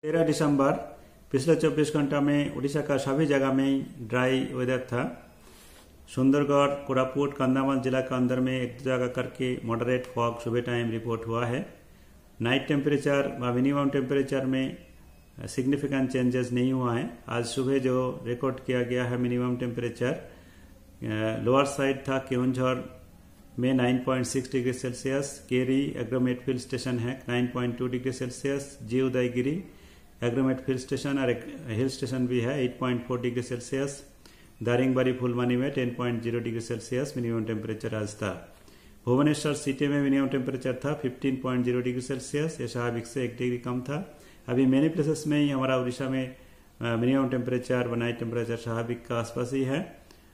13 दिसंबर पिछले 24 घंटा में उड़ीसा का सभी जगह में ड्राई वेदर था। सुंदरगढ़, कोरापुट, कंधामाल जिला के अंदर में एक जगह करके मॉडरेट फॉग सुबह टाइम रिपोर्ट हुआ है। नाइट टेम्परेचर व मिनिमम टेम्परेचर में सिग्निफिकेंट चेंजेस नहीं हुआ है। आज सुबह जो रिकॉर्ड किया गया है मिनिमम टेम्परेचर लोअर साइड था केवंझर में 9.6 degree Celsius, Keri agromet field station है 9.2 degree Celsius, G Udayagiri agromet field station और एक हिल स्टेशन भी है 8.4 डिग्री सेल्सियस, दारिंगबाड़ी फुलवानी में 10.0 डिग्री सेल्सियस मिनिमम टेम्परेचर आज था। भुवनेश्वर सिटी में मिनिमम टेम्परेचर था 15.0 डिग्री सेल्सियस, यह स्वाभाविक से 1 डिग्री कम था। अभी मेनी प्लेसेस में ही हमारा उड़ीसा में मिनिमम टेम्परेचर व नाइट टेम्परेचर स्वाभाविक का आसपास ही है।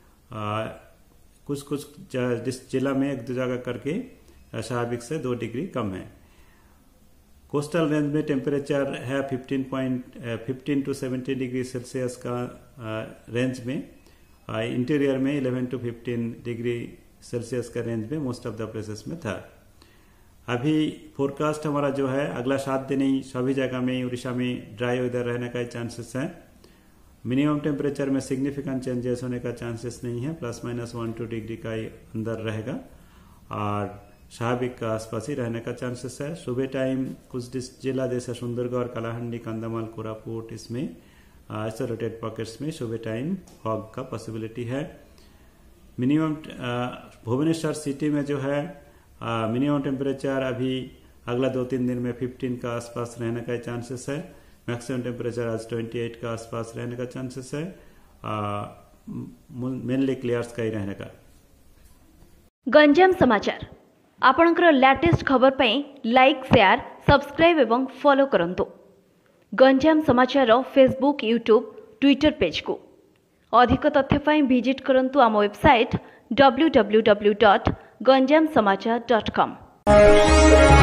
कुछ जिला में एक दो जगह करके स्वाभाविक से 2 डिग्री कम है। कोस्टल रेंज में टेम्परेचर है 15 to 17 डिग्री सेल्सियस का रेंज में, इंटीरियर में 11 to 15 डिग्री सेल्सियस का रेंज में मोस्ट ऑफ द प्लेसेस में था। अभी फोरकास्ट हमारा जो है अगला 7 दिन ही सभी जगह में उड़ीसा में ड्राई वेदर रहने का चांसेस है। मिनिमम टेम्परेचर में सिग्निफिकेंट चेंजेस होने का चांसेस नहीं है, ±1-2 डिग्री का ही अंदर रहेगा और स्वाभाविक का आसपास ही रहने का चांसेस है। सुबह टाइम कुछ जिला जैसे सुंदरगढ़, कलाहंडी, कंधामाल, कोरापुट इसमें आइसोलेटेड पॉकेट्स में सुबह टाइम फॉग का पॉसिबिलिटी है। मिनिमम भुवनेश्वर सिटी में जो है मिनिमम टेम्परेचर अभी अगला 2-3 दिन में 15 का आसपास रहने का चांसेस है। मैक्सिमम टेम्परेचर आज 28 का आसपास रहने का चांसेस है, मेनली क्लियर्स का ही रहने का। गंजाम समाचार आपणकर लेटेस्ट खबर पई लाइक, शेयर, सब्सक्राइब एवं फॉलो करंतु। गंजाम समाचार फेसबुक, यूट्यूब, ट्विटर पेज को अधिक तथ्य पई विजिट करंतु आम वेबसाइट www.ganjamsamachar.com।